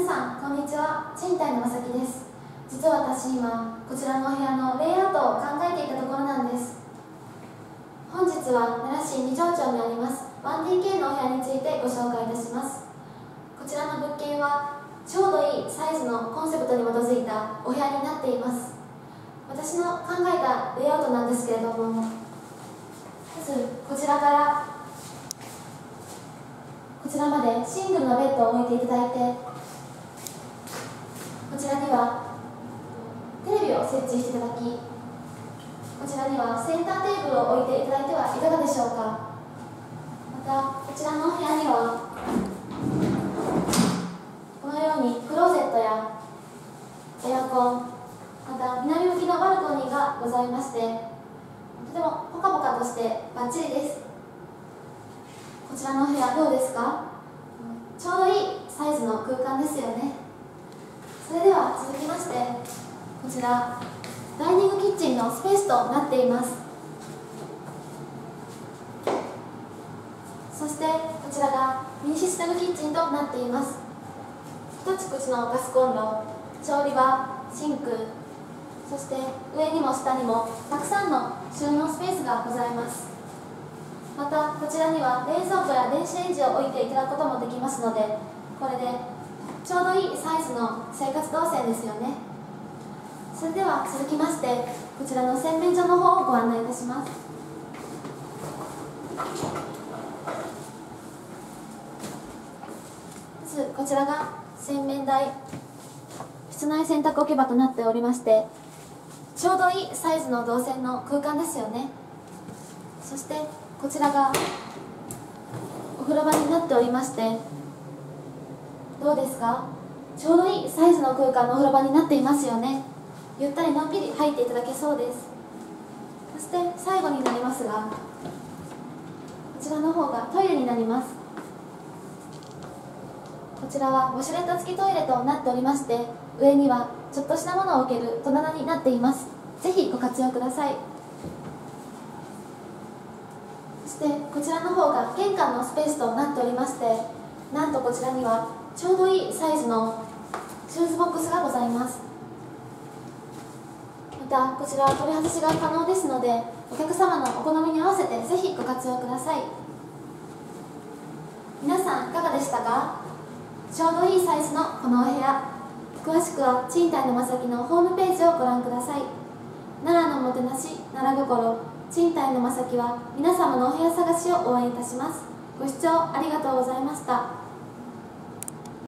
さんこんにちは、賃貸のまさきです。実は私今こちらのお部屋のレイアウトを考えていたところなんです。本日は奈良市二条町にあります 1DK のお部屋についてご紹介いたします。こちらの物件はちょうどいいサイズのコンセプトに基づいたお部屋になっています。私の考えたレイアウトなんですけれども、まずこちらからこちらまでシングルのベッドを置いていただいて、こちらにはテレビを設置していただき、こちらにはセンターテーブルを置いていただいてはいかがでしょうか。またこちらのお部屋にはこのようにクローゼットやエアコン、また南向きのバルコニーがございまして、とてもポカポカとしてバッチリです。こちらのお部屋どうですか？ちょうどいいサイズの空間ですよね。それでは続きまして、こちらダイニングキッチンのスペースとなっています。そしてこちらがミニシステムキッチンとなっています。一口のガスコンロ、調理場、シンク、そして上にも下にもたくさんの収納スペースがございます。またこちらには冷蔵庫や電子レンジを置いていただくこともできますので、これでちょうどいいサイズの生活動線ですよね。それでは続きまして、こちらの洗面所の方をご案内いたします。まずこちらが洗面台、室内洗濯置き場となっておりまして、ちょうどいいサイズの動線の空間ですよね。そしてこちらがお風呂場になっておりまして、どうですか？ちょうどいいサイズの空間のお風呂場になっていますよね。ゆったりのんびり入っていただけそうです。そして最後になりますが、こちらの方がトイレになります。こちらはウォシュレット付きトイレとなっておりまして、上にはちょっとしたものを置ける戸棚になっています。ぜひご活用ください。そしてこちらの方が玄関のスペースとなっておりまして、なんとこちらにはちょうどいいサイズのシューズボックスがございます。またこちらは取り外しが可能ですので、お客様のお好みに合わせてぜひご活用ください。皆さんいかがでしたか？ちょうどいいサイズのこのお部屋、詳しくは賃貸のまさきのホームページをご覧ください。奈良のもてなし、奈良心、賃貸のまさきは皆様のお部屋探しを応援いたします。ご視聴ありがとうございました。